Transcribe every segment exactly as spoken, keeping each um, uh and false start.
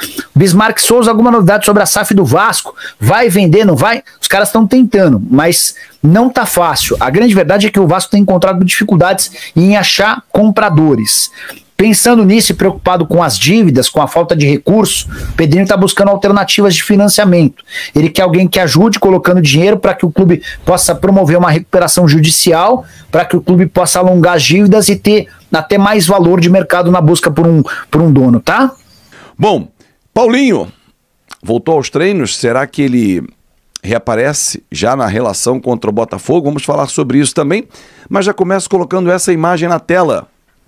Bismarck Souza, alguma novidade sobre a S A F do Vasco? Vai vender, não vai? Os caras estão tentando, mas não tá fácil. A grande verdade é que o Vasco tem encontrado dificuldades em achar compradores. Pensando nisso e preocupado com as dívidas, com a falta de recurso, o Pedrinho está buscando alternativas de financiamento. Ele quer alguém que ajude colocando dinheiro para que o clube possa promover uma recuperação judicial, para que o clube possa alongar as dívidas e ter até mais valor de mercado na busca por um, por um dono, tá? Bom, Paulinho voltou aos treinos, será que ele reaparece já na relação contra o Botafogo? Vamos falar sobre isso também, mas já começo colocando essa imagem na tela.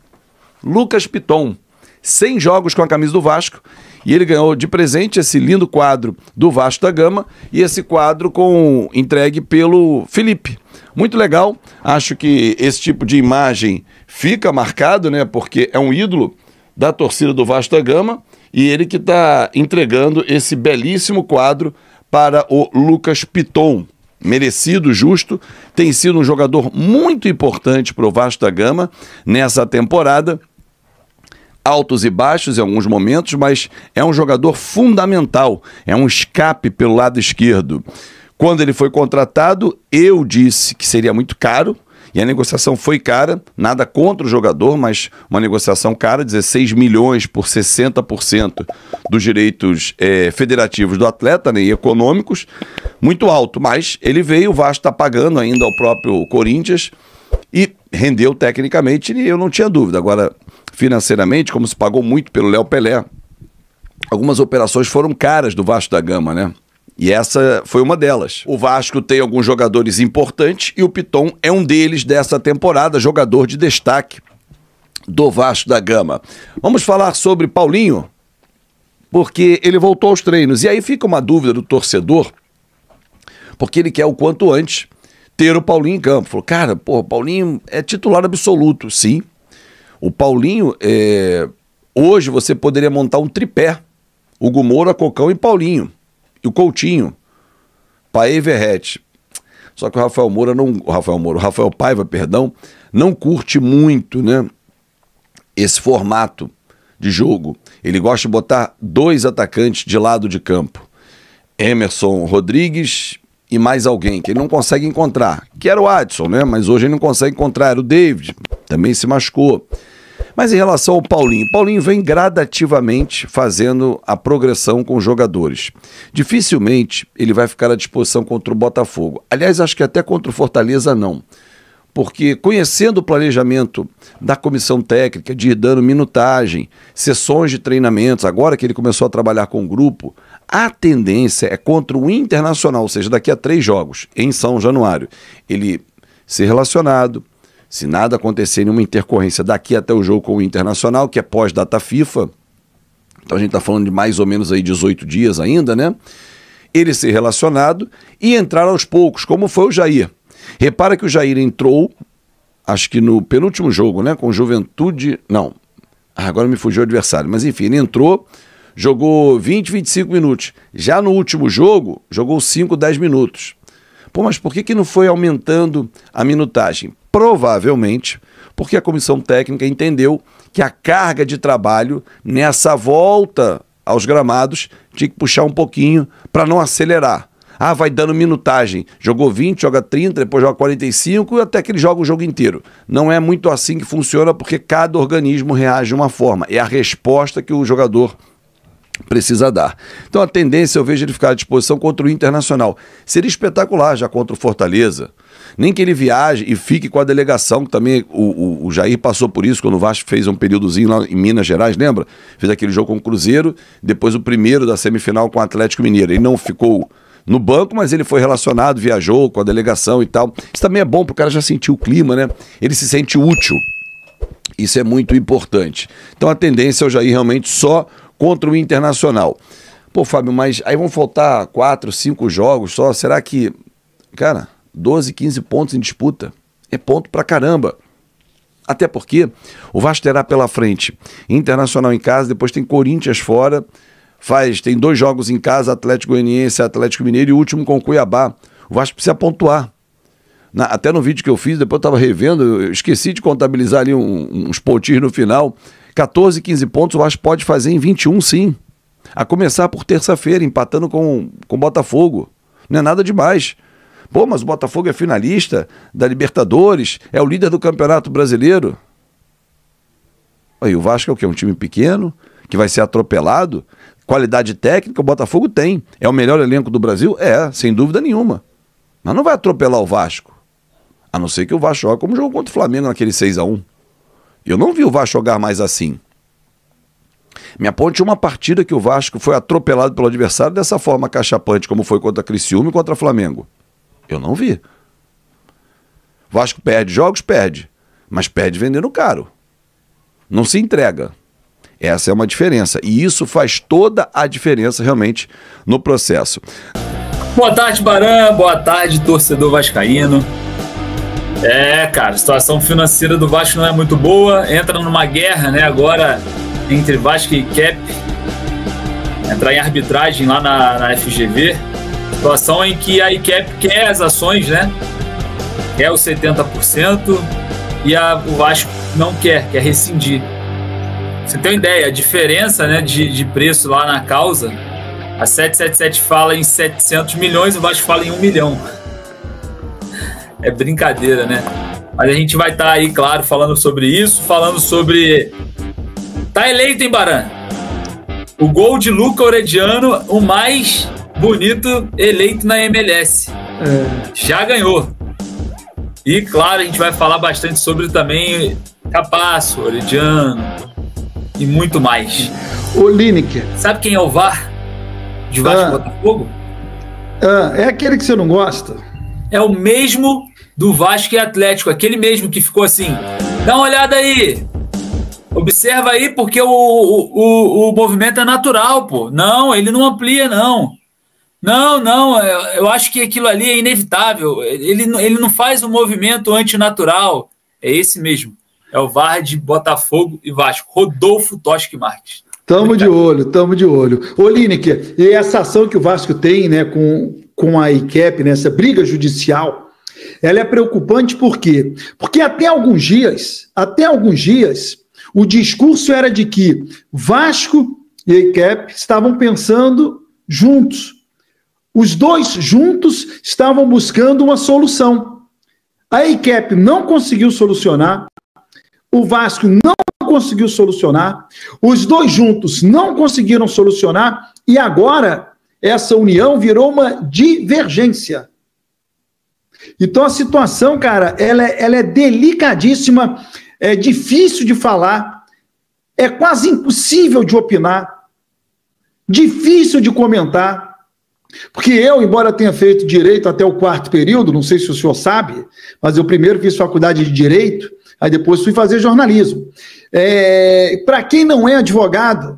Lucas Piton, cem jogos com a camisa do Vasco, e ele ganhou de presente esse lindo quadro do Vasco da Gama, e esse quadro com entregue pelo Felipe. Muito legal, acho que esse tipo de imagem fica marcado, né, porque é um ídolo da torcida do Vasco da Gama, e ele que está entregando esse belíssimo quadro para o Lucas Piton. Merecido, justo, tem sido um jogador muito importante para o Vasco da Gama nessa temporada. Altos e baixos em alguns momentos, mas é um jogador fundamental, é um escape pelo lado esquerdo. Quando ele foi contratado, eu disse que seria muito caro, e a negociação foi cara, nada contra o jogador, mas uma negociação cara, dezesseis milhões por sessenta por cento dos direitos é, federativos do atleta, né, e econômicos, muito alto, mas ele veio, o Vasco está pagando ainda ao próprio Corinthians, e rendeu tecnicamente, e eu não tinha dúvida. Agora, financeiramente, como se pagou muito pelo Léo Pelé, algumas operações foram caras do Vasco da Gama, né? E essa foi uma delas. O Vasco tem alguns jogadores importantes e o Piton é um deles dessa temporada, jogador de destaque do Vasco da Gama. Vamos falar sobre Paulinho, porque ele voltou aos treinos. E aí fica uma dúvida do torcedor, porque ele quer o quanto antes ter o Paulinho em campo. Falou, cara, pô, o Paulinho é titular absoluto. Sim. O Paulinho, é... hoje você poderia montar um tripé. Hugo Moura, Cocão e Paulinho. E o Coutinho. Paê e Verrete. Só que o Rafael Moura não... O Rafael Moura, o Rafael Paiva, perdão, não curte muito, né, esse formato de jogo. Ele gosta de botar dois atacantes de lado de campo. Emerson Rodrigues e mais alguém que ele não consegue encontrar, que era o Adson, né? Mas hoje ele não consegue encontrar, era o David, também se machucou. Mas em relação ao Paulinho, Paulinho vem gradativamente fazendo a progressão com os jogadores. Dificilmente ele vai ficar à disposição contra o Botafogo. Aliás, acho que até contra o Fortaleza não. Porque conhecendo o planejamento da comissão técnica, de ir dando minutagem, sessões de treinamentos, agora que ele começou a trabalhar com o grupo, a tendência é contra o Internacional, ou seja, daqui a três jogos, em São Januário, ele ser relacionado, se nada acontecer em uma intercorrência daqui até o jogo com o Internacional, que é pós-data FIFA, então a gente está falando de mais ou menos aí dezoito dias ainda, né? Ele ser relacionado e entrar aos poucos, como foi o Jair. Repara que o Jair entrou, acho que no penúltimo jogo, né? Com Juventude, não, ah, agora me fugiu o adversário, mas enfim, ele entrou, jogou vinte, vinte e cinco minutos. Já no último jogo, jogou cinco, dez minutos. Pô, mas por que que não foi aumentando a minutagem? Provavelmente porque a comissão técnica entendeu que a carga de trabalho nessa volta aos gramados tinha que puxar um pouquinho para não acelerar. Ah, vai dando minutagem. Jogou vinte, joga trinta, depois joga quarenta e cinco, até que ele joga o jogo inteiro. Não é muito assim que funciona, porque cada organismo reage de uma forma. É a resposta que o jogador precisa dar. Então a tendência, eu vejo ele ficar à disposição contra o Internacional. Seria espetacular já contra o Fortaleza. Nem que ele viaje e fique com a delegação, que também o, o, o Jair passou por isso, quando o Vasco fez um períodozinho lá em Minas Gerais, lembra? Fez aquele jogo com o Cruzeiro, depois o primeiro da semifinal com o Atlético Mineiro. Ele não ficou no banco, mas ele foi relacionado, viajou com a delegação e tal. Isso também é bom, porque o cara já sentiu o clima, né? Ele se sente útil. Isso é muito importante. Então a tendência é o Jair realmente só contra o Internacional. Pô, Fábio, mas aí vão faltar quatro, cinco jogos só. Será que, cara, doze, quinze pontos em disputa é ponto pra caramba. Até porque o Vasco terá pela frente Internacional em casa, depois tem Corinthians fora, faz, tem dois jogos em casa, Atlético Goianiense, Atlético Mineiro e o último com Cuiabá. O Vasco precisa pontuar. Na, até no vídeo que eu fiz, depois eu estava revendo, eu esqueci de contabilizar ali um, uns pontinhos no final. catorze, quinze pontos o Vasco pode fazer em vinte e um, sim. A começar por terça-feira, empatando com o Botafogo. Não é nada demais. Pô, mas o Botafogo é finalista da Libertadores, é o líder do Campeonato Brasileiro. Aí o Vasco é o quê? Um time pequeno, que vai ser atropelado? Qualidade técnica o Botafogo tem. É o melhor elenco do Brasil? É, sem dúvida nenhuma. Mas não vai atropelar o Vasco. A não ser que o Vasco jogue como jogou contra o Flamengo naquele seis a um. Eu não vi o Vasco jogar mais assim. Me aponte uma partida que o Vasco foi atropelado pelo adversário dessa forma cachapante, como foi contra a Criciúma e contra o Flamengo. Eu não vi. O Vasco perde jogos? Perde. Mas perde vendendo caro. Não se entrega. Essa é uma diferença. E isso faz toda a diferença realmente no processo. Boa tarde, Baran. Boa tarde, torcedor vascaíno. É, cara, a situação financeira do Vasco não é muito boa. Entra numa guerra, né, agora entre Vasco e I C E P. Entrar em arbitragem lá na, na F G V. Situação em que a I C E P quer as ações, né? Quer os setenta por cento e a, o Vasco não quer, quer rescindir. Você tem uma ideia, a diferença, né, de, de preço lá na causa, a sete sete sete fala em setecentos milhões, o Vasco fala em um milhão. É brincadeira, né? Mas a gente vai estar tá aí, claro, falando sobre isso, falando sobre... Tá eleito, hein, Baran? O gol de Luca Orediano, o mais bonito eleito na M L S. É. Já ganhou. E, claro, a gente vai falar bastante sobre também Capasso, Orediano e muito mais. Ô, Lineker. Sabe quem é o V A R de Vasco ah. Botafogo? Ah, é aquele que você não gosta? É o mesmo do Vasco e Atlético, aquele mesmo que ficou assim, dá uma olhada aí, observa aí, porque o, o, o movimento é natural, pô. Não, ele não amplia, não. Não, não, eu acho que aquilo ali é inevitável. Ele, ele não faz um movimento antinatural. É esse mesmo. É o V A R de Botafogo e Vasco. Rodolfo Toschi Marques. Tamo de olho, tamo de olho. Ô, Lineker, e essa ação que o Vasco tem, né, com, com a I C E P, nessa né, briga judicial, ela é preocupante por quê? Porque até alguns dias, até alguns dias, o discurso era de que Vasco e a I C E P estavam pensando juntos. Os dois juntos estavam buscando uma solução. A I C E P não conseguiu solucionar, o Vasco não conseguiu solucionar, os dois juntos não conseguiram solucionar, e agora essa união virou uma divergência. Então a situação, cara, ela é, ela é delicadíssima, é difícil de falar, é quase impossível de opinar, difícil de comentar, porque eu, embora tenha feito direito até o quarto período, não sei se o senhor sabe, mas eu primeiro fiz faculdade de direito, aí depois fui fazer jornalismo. É, para quem não é advogado,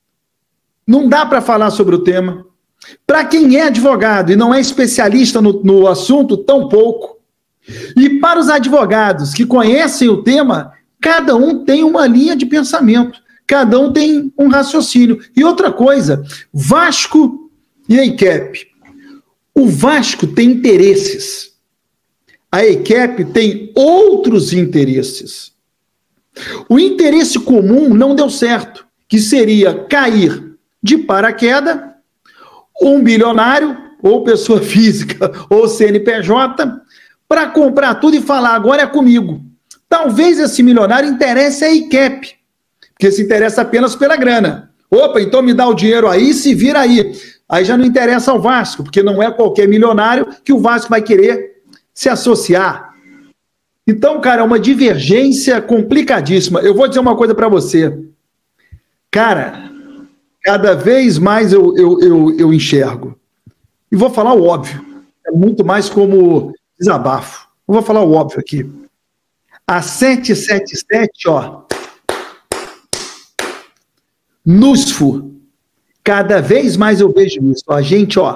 não dá para falar sobre o tema. Para quem é advogado e não é especialista no, no assunto, tão pouco. E para os advogados que conhecem o tema, cada um tem uma linha de pensamento, cada um tem um raciocínio. E outra coisa, Vasco e a I C E P. O Vasco tem interesses. A I C E P tem outros interesses. O interesse comum não deu certo, que seria cair de paraquedas um bilionário, ou pessoa física, ou C N P J, para comprar tudo e falar, agora é comigo. Talvez esse milionário interesse a I C E P, porque se interessa apenas pela grana. Opa, então me dá o dinheiro aí, se vira aí. Aí já não interessa ao Vasco, porque não é qualquer milionário que o Vasco vai querer se associar. Então, cara, é uma divergência complicadíssima. Eu vou dizer uma coisa para você. Cara, cada vez mais eu, eu, eu, eu enxergo. E vou falar o óbvio. É muito mais como desabafo. Eu vou falar o óbvio aqui. A sete sete sete, ó. Nusfo. Cada vez mais eu vejo isso. A gente, ó.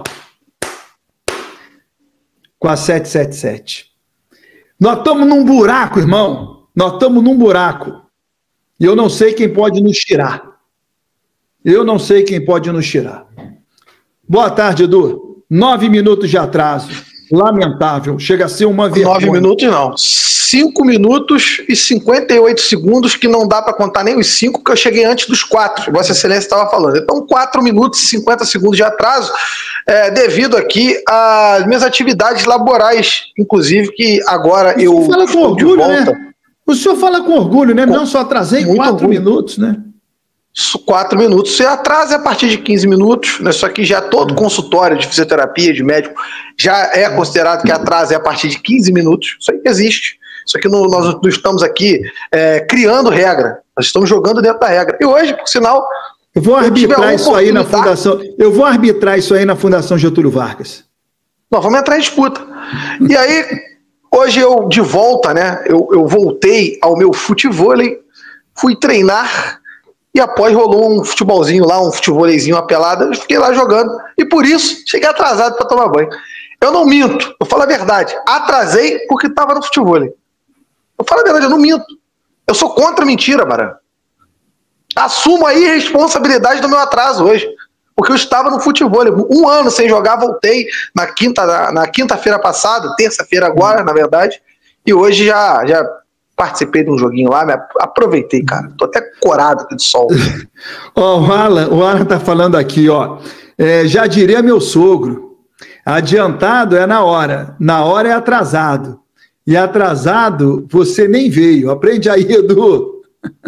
Com a sete sete sete. Nós estamos num buraco, irmão. Nós estamos num buraco. E eu não sei quem pode nos tirar. Eu não sei quem pode nos tirar. Boa tarde, Edu. Nove minutos de atraso. Lamentável. Chega a ser uma vergonha. Nove minutos não. cinco minutos e cinquenta e oito segundos, que não dá para contar nem os cinco, porque eu cheguei antes dos quatro, Vossa Excelência estava falando. Então, quatro minutos e cinquenta segundos de atraso, é, devido aqui às minhas atividades laborais, inclusive, que agora eu fala com estou orgulho, de volta. né? O senhor fala com orgulho, né? Com... Não só atrasei quatro orgulho. minutos, né? Quatro minutos. Se atrasa a partir de quinze minutos, né? Isso aqui já todo consultório de fisioterapia, de médico, já é considerado que atrasa é a partir de quinze minutos. Isso aí existe. Isso aqui no, nós não estamos aqui é, criando regra. Nós estamos jogando dentro da regra. E hoje, por sinal... Eu vou arbitrar isso aí na Fundação... Eu vou arbitrar isso aí na Fundação Getúlio Vargas. Nós vamos entrar em disputa. E aí, hoje eu, de volta, né? Eu, eu voltei ao meu futevôlei, fui treinar... E após rolou um futebolzinho lá, um futevôleizinho, uma pelada, eu fiquei lá jogando. E por isso, cheguei atrasado para tomar banho. Eu não minto, eu falo a verdade. Atrasei porque estava no futevôlei. Eu falo a verdade, eu não minto. Eu sou contra a mentira, Baran. Assumo a irresponsabilidade do meu atraso hoje. Porque eu estava no futevôlei. Um ano sem jogar, voltei na quinta, na, na quinta-feira passada, terça-feira agora, na verdade. E hoje já... já participei de um joguinho lá, me aproveitei, cara. Tô até corado aqui de sol. Ó, o Alan, o Alan tá falando aqui, ó. É, já diria meu sogro, adiantado é na hora, na hora é atrasado. E atrasado, você nem veio. Aprende aí, Edu.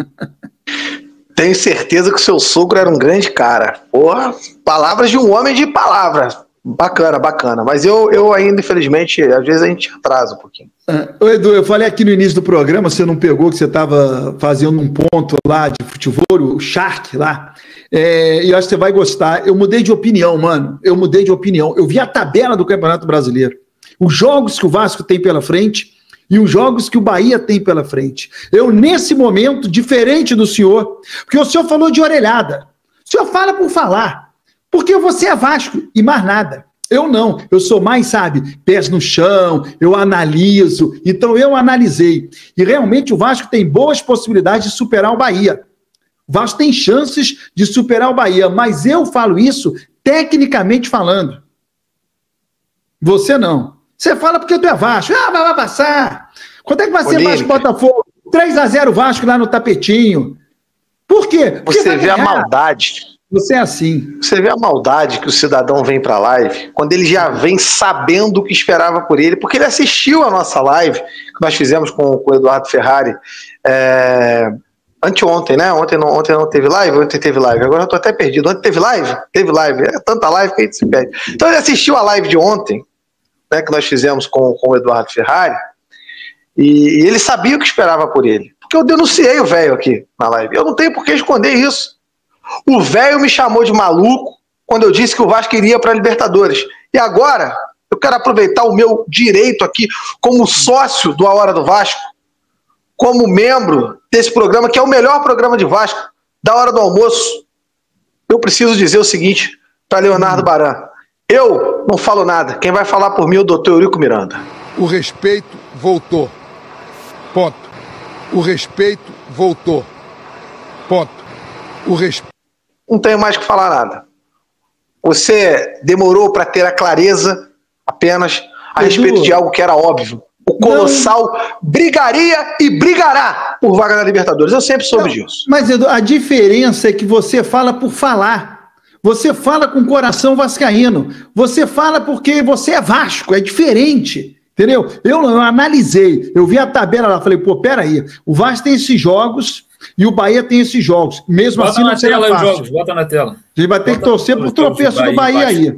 Tenho certeza que o seu sogro era um grande cara. Porra, palavras de um homem de palavras. Bacana, bacana. Mas eu, eu ainda, infelizmente, às vezes a gente atrasa um pouquinho. Uh, Edu, eu falei aqui no início do programa, você não pegou que você estava fazendo um ponto lá de futebol, o Shark lá, é, e eu acho que você vai gostar. Eu mudei de opinião, mano. Eu mudei de opinião. Eu vi a tabela do Campeonato Brasileiro. Os jogos que o Vasco tem pela frente e os jogos que o Bahia tem pela frente. Eu, nesse momento, diferente do senhor, porque o senhor falou de orelhada. O senhor fala por falar. Porque você é Vasco e mais nada. Eu não. Eu sou mais, sabe, pés no chão, eu analiso. Então eu analisei. E realmente o Vasco tem boas possibilidades de superar o Bahia. O Vasco tem chances de superar o Bahia. Mas eu falo isso tecnicamente falando. Você não. Você fala porque tu é Vasco. Ah, vai, vai passar. Quanto é que vai ser Vasco Botafogo? três a zero Vasco lá no tapetinho. Por quê? Porque você vê a maldade. Você é assim. Você vê a maldade que o cidadão vem para a live, quando ele já vem sabendo o que esperava por ele, porque ele assistiu a nossa live, que nós fizemos com, com o Eduardo Ferrari, é, anteontem, né? Ontem não, ontem não teve live, ontem teve live. Agora eu tô até perdido. Ontem teve live? Teve live. É tanta live que a gente se perde. Então ele assistiu a live de ontem, né, que nós fizemos com, com o Eduardo Ferrari, e, e ele sabia o que esperava por ele. Porque eu denunciei o velho aqui na live. Eu não tenho por que esconder isso. O velho me chamou de maluco quando eu disse que o Vasco iria para a Libertadores. E agora, eu quero aproveitar o meu direito aqui como sócio do A Hora do Vasco, como membro desse programa, que é o melhor programa de Vasco, da Hora do Almoço. Eu preciso dizer o seguinte para Leonardo Baran. Eu não falo nada. Quem vai falar por mim é o doutor Eurico Miranda. O respeito voltou. Ponto. O respeito voltou. Ponto. O respeito. Não tenho mais que falar nada. Você demorou para ter a clareza apenas a Edu, respeito de algo que era óbvio. O Colossal não. brigaria e brigará por vaga na Libertadores. Eu sempre soube não, disso. Mas, Edu, a diferença é que você fala por falar. Você fala com o coração vascaíno. Você fala porque você é Vasco. É diferente. Entendeu? Eu, eu analisei. Eu vi a tabela lá. Falei, pô, peraí. O Vasco tem esses jogos... E o Bahia tem esses jogos. Mesmo bota assim, não será fácil. Os jogos, bota na tela. A gente vai ter bota que torcer pro tropeço do Bahia aí.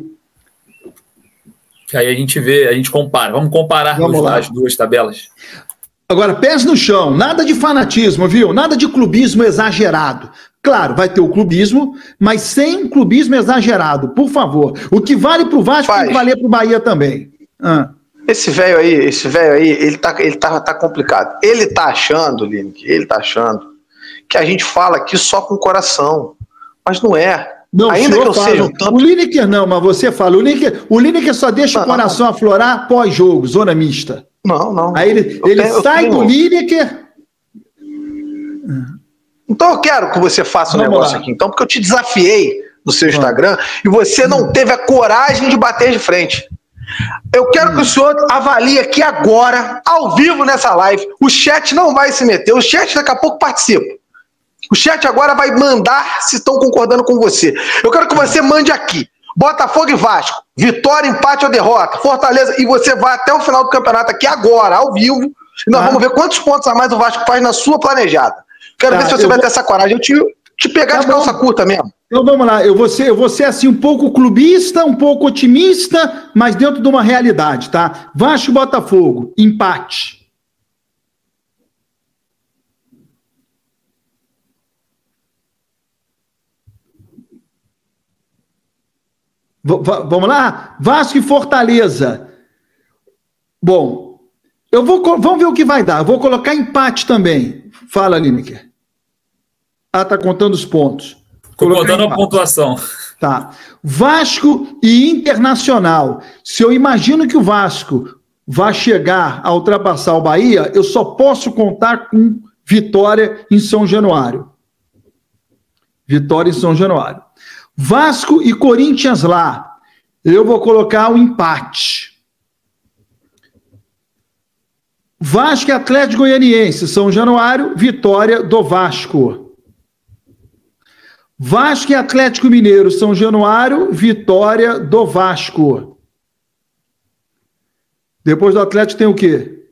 Que aí a gente vê, a gente compara. Vamos comparar Vamos as duas tabelas. Agora, pés no chão. Nada de fanatismo, viu? Nada de clubismo exagerado. Claro, vai ter o clubismo, mas sem clubismo exagerado, por favor. O que vale pro Vasco tem que valer pro Bahia também. Ah. Esse velho aí, esse velho aí, ele tá, ele tá, tá complicado. Ele tá achando, Lineker, ele tá achando que a gente fala aqui só com o coração, mas não é. Não, ainda que eu fala. seja um tanto... O Lineker não, mas você fala. O Lineker, o Lineker só deixa não, o coração não. aflorar pós-jogo, zona mista. Não, não. Aí ele, ele tenho, sai tenho... do Lineker... Então eu quero que você faça um Vamos negócio lá. aqui, então, porque eu te desafiei no seu Vamos. Instagram e você não teve a coragem de bater de frente. Eu quero que o senhor avalie aqui agora, ao vivo nessa live. O chat não vai se meter, o chat daqui a pouco participa. O chat agora vai mandar se estão concordando com você. Eu quero que você mande aqui. Botafogo e Vasco, vitória, empate ou derrota, Fortaleza, e você vai até o final do campeonato aqui agora, ao vivo, e nós ah. vamos ver quantos pontos a mais o Vasco faz na sua planejada. Quero tá, ver se você vai vou... ter essa coragem. Eu te, te pegar tá de calça curta mesmo. Então vamos lá, eu vou, ser, eu vou ser assim um pouco clubista, um pouco otimista, mas dentro de uma realidade, tá? Vasco e Botafogo, empate. V vamos lá? Vasco e Fortaleza. Bom, eu vou, vamos ver o que vai dar. Eu vou colocar empate também. Fala, Lineker. Ah, tá contando os pontos. Estou contando a pontuação. Tá. Vasco e Internacional. Se eu imagino que o Vasco vai chegar a ultrapassar o Bahia, eu só posso contar com vitória em São Januário. Vitória em São Januário. Vasco e Corinthians lá. Eu vou colocar o empate. Vasco e Atlético Goianiense, São Januário, vitória do Vasco. Vasco e Atlético Mineiro, São Januário, vitória do Vasco. Depois do Atlético tem o quê?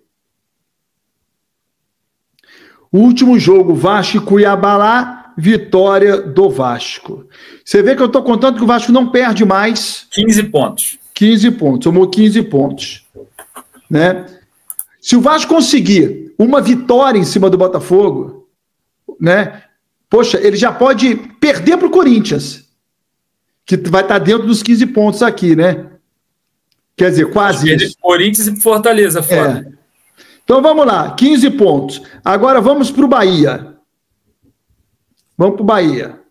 O último jogo, Vasco e Cuiabá lá, vitória do Vasco. Você vê que eu estou contando que o Vasco não perde mais. quinze pontos. quinze pontos, somou quinze pontos. Né? Se o Vasco conseguir uma vitória em cima do Botafogo, né? Poxa, ele já pode perder para o Corinthians, que vai estar dentro dos quinze pontos aqui, né? Quer dizer, quase isso. Corinthians e Fortaleza fora. É. Então vamos lá, quinze pontos. Agora vamos para o Bahia. Vamos para o Bahia.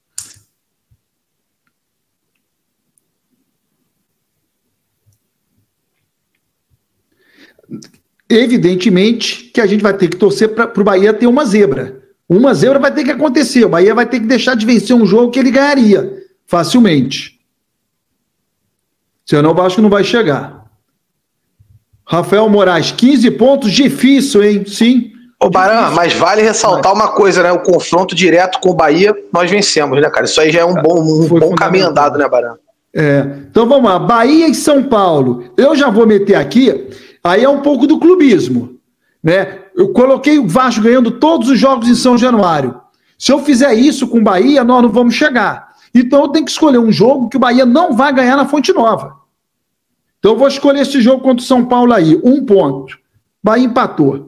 Evidentemente que a gente vai ter que torcer para o Bahia ter uma zebra. Uma zebra vai ter que acontecer. O Bahia vai ter que deixar de vencer um jogo que ele ganharia facilmente. Senão o Vasco não vai chegar. Rafael Moraes, quinze pontos, difícil, hein? Sim. Ô, Baran, mas vale ressaltar uma coisa, né? O confronto direto com o Bahia, nós vencemos, né, cara? Isso aí já é um bom, um bom caminho andado, né, Baran? É. Então vamos lá. Bahia e São Paulo. Eu já vou meter aqui, aí é um pouco do clubismo, né? Eu coloquei o Vasco ganhando todos os jogos em São Januário. Se eu fizer isso com o Bahia, nós não vamos chegar. Então eu tenho que escolher um jogo que o Bahia não vai ganhar na Fonte Nova. Então eu vou escolher esse jogo contra o São Paulo aí. Um ponto. Bahia empatou.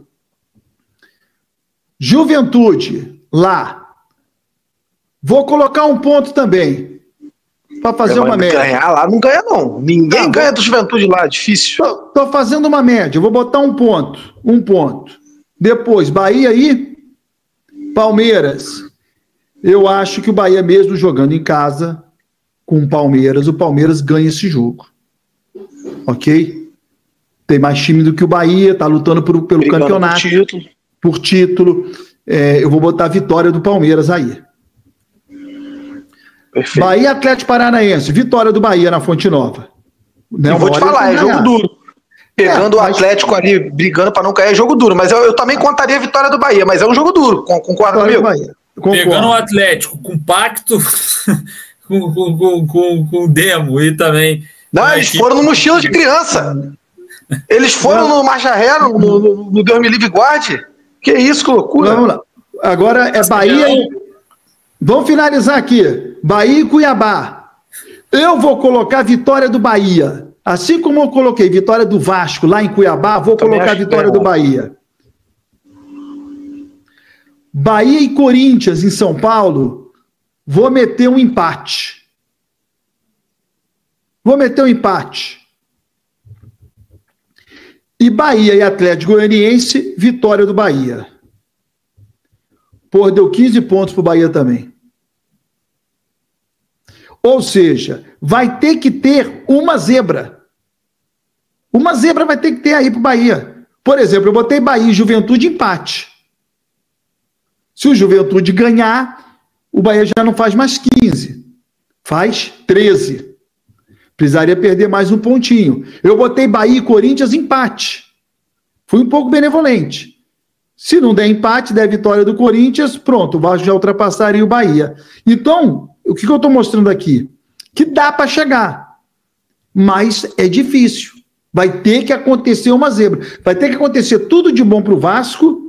Juventude, lá. Vou colocar um ponto também. Para fazer uma média. Ganhar lá não ganha, não. Ninguém não, ganha do Juventude lá, é difícil. Tô, tô fazendo uma média. Vou botar um ponto. Um ponto. Depois, Bahia e Palmeiras. Eu acho que o Bahia, mesmo jogando em casa com o Palmeiras, o Palmeiras ganha esse jogo. Ok? Tem mais time do que o Bahia, tá lutando por, pelo Brigando campeonato. Por título. Por título. É, eu vou botar a vitória do Palmeiras aí. Perfeito. Bahia Atlético Paranaense. Vitória do Bahia na Fonte Nova. Né? Eu vou te falar, é jogo duro. Pegando é, mas... o Atlético ali, brigando para não cair, é jogo duro. Mas eu, eu também contaria a vitória do Bahia, mas é um jogo duro. Concorda comigo? Pegando o Atlético com pacto, com, com, com, com, com demo e também... Não, eles que... foram no mochila de criança. Eles foram não. no Marcha Ré, no, no, no Deus me livre guarde. Que isso, que loucura. Vamos lá. Agora é Bahia... E... Vamos finalizar aqui. Bahia e Cuiabá. Eu vou colocar a vitória do Bahia. Assim como eu coloquei vitória do Vasco lá em Cuiabá, vou Também colocar a vitória do Bahia. Bahia e Corinthians em São Paulo, vou meter um empate. Vou meter um empate. E Bahia e Atlético Goianiense, vitória do Bahia. Pô, deu quinze pontos pro Bahia também. Ou seja, vai ter que ter uma zebra. Uma zebra vai ter que ter aí pro Bahia. Por exemplo, eu botei Bahia e Juventude empate. Se o Juventude ganhar, o Bahia já não faz mais quinze. Faz treze. Precisaria perder mais um pontinho. Eu botei Bahia e Corinthians empate. Fui um pouco benevolente. Se não der empate, der vitória do Corinthians, pronto, o Vasco já ultrapassaria o Bahia. Então, o que, que eu estou mostrando aqui? Que dá para chegar, mas é difícil. Vai ter que acontecer uma zebra. Vai ter que acontecer tudo de bom para o Vasco,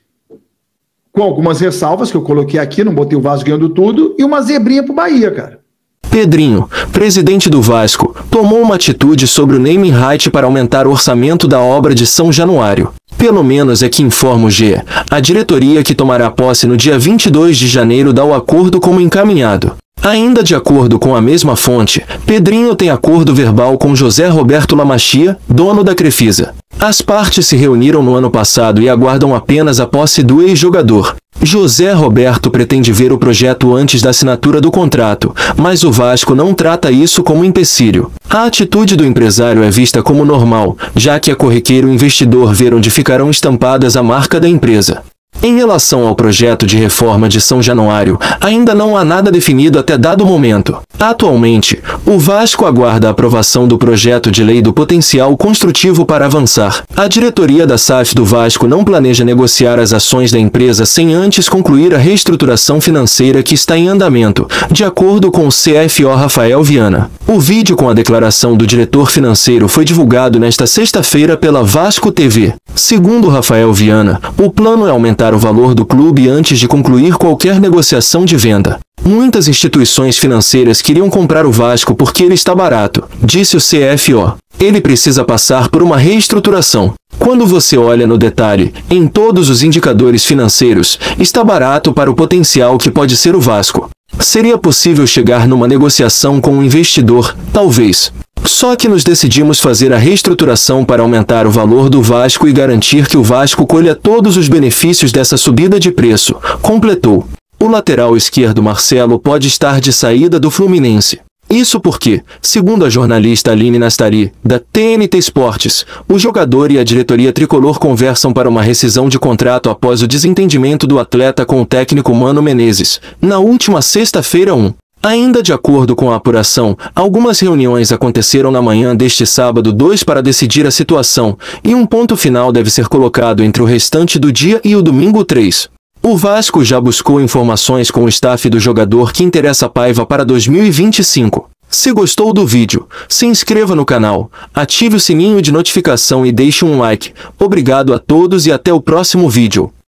com algumas ressalvas que eu coloquei aqui, não botei o Vasco ganhando tudo, e uma zebrinha para o Bahia, cara. Pedrinho, presidente do Vasco, tomou uma atitude sobre o naming right para aumentar o orçamento da obra de São Januário. Pelo menos é que informa o G. A diretoria que tomará posse no dia vinte e dois de janeiro dá o acordo como encaminhado. Ainda de acordo com a mesma fonte, Pedrinho tem acordo verbal com José Roberto Lamachia, dono da Crefisa. As partes se reuniram no ano passado e aguardam apenas a posse do ex-jogador. José Roberto pretende ver o projeto antes da assinatura do contrato, mas o Vasco não trata isso como empecilho. A atitude do empresário é vista como normal, já que é corriqueiro o investidor ver onde ficarão estampadas a marca da empresa. Em relação ao projeto de reforma de São Januário, ainda não há nada definido até dado momento. Atualmente, o Vasco aguarda a aprovação do projeto de lei do potencial construtivo para avançar. A diretoria da S A F do Vasco não planeja negociar as ações da empresa sem antes concluir a reestruturação financeira que está em andamento, de acordo com o C F O Rafael Viana. O vídeo com a declaração do diretor financeiro foi divulgado nesta sexta-feira pela Vasco T V. Segundo Rafael Viana, o plano é aumentar o valor do clube antes de concluir qualquer negociação de venda. Muitas instituições financeiras queriam comprar o Vasco porque ele está barato, disse o C F O. Ele precisa passar por uma reestruturação. Quando você olha no detalhe, em todos os indicadores financeiros, está barato para o potencial que pode ser o Vasco. Seria possível chegar numa negociação com um investidor, talvez. Só que nos decidimos fazer a reestruturação para aumentar o valor do Vasco e garantir que o Vasco colha todos os benefícios dessa subida de preço, completou. O lateral esquerdo Marcelo pode estar de saída do Fluminense. Isso porque, segundo a jornalista Aline Nastari, da T N T Esportes, o jogador e a diretoria tricolor conversam para uma rescisão de contrato após o desentendimento do atleta com o técnico Mano Menezes, na última sexta-feira um. Ainda de acordo com a apuração, algumas reuniões aconteceram na manhã deste sábado dois para decidir a situação, e um ponto final deve ser colocado entre o restante do dia e o domingo três. O Vasco já buscou informações com o staff do jogador que interessa Paiva para dois mil e vinte e cinco. Se gostou do vídeo, se inscreva no canal, ative o sininho de notificação e deixe um like. Obrigado a todos e até o próximo vídeo.